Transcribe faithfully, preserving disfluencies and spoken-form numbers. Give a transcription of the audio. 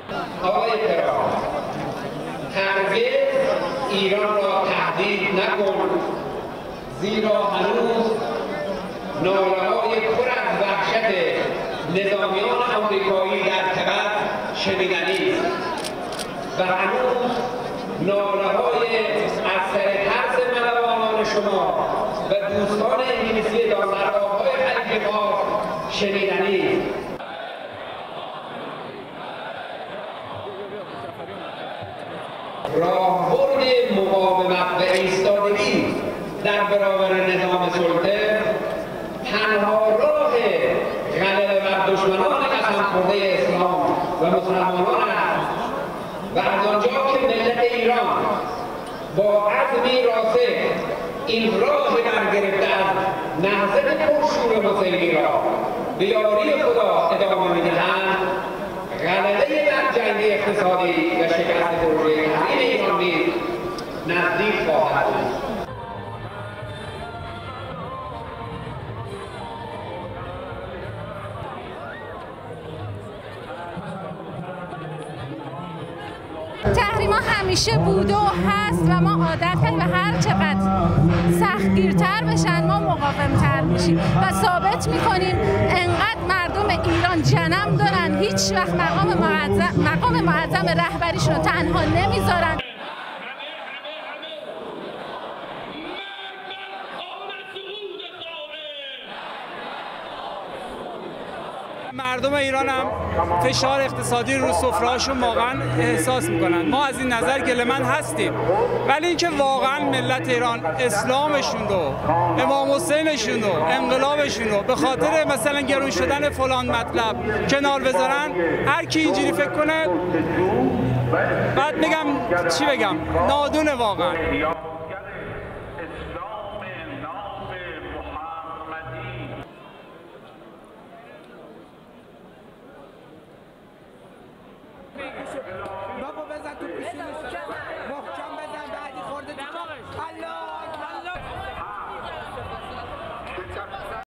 آقای تهران، هرگز ایران را تهدید نکن، زیرا هنوز ناله‌های پر از وحشت نظامیان آمریکایی در تبت شنیدنی است و هنوز ناله‌های از سر ترس ملوانان شما و دوستان انگلیسی دارالمقام‌های خلیج فارس شنیدنی است. راهبرد مقاومت و ایستادگی در برابر نظام سلطه تنها راه غلبه بر دشمنان قسم خورده اسلام و مسلمانان است و از آنجا که ملت ایران با عزمی راسخ این راه برگرفته از نهضت پرشور حسینی را به یاری خدا ادامه میدهند، غلبه در جنگ اقتصادی و شکست پروژه تحریم ایران نیز نزدیک خواهد بود. تحریم ها همیشه بوده و هست و ما عادت کردیم و هر چقدر سختگیرتر بشن ما مقاومتر میشیم و ثابت میکنیم انقدر مردم ایران جنم دارن هیچ وقت مقام معظم مقام معظم رهبریشون رو تنها نمیذارن. مردم ایران هم فشار اقتصادی رو سفره‌هاشون واقعا احساس میکنن. ما از این نظر گله‌مند هستیم، ولی اینکه واقعا ملت ایران اسلامشون رو، امام حسینشون رو، انقلابشون رو به خاطر مثلا گرون شدن فلان مطلب کنار بذارن، هر کی اینجوری فکر کنه بعد میگم چی بگم، نادونه واقعا.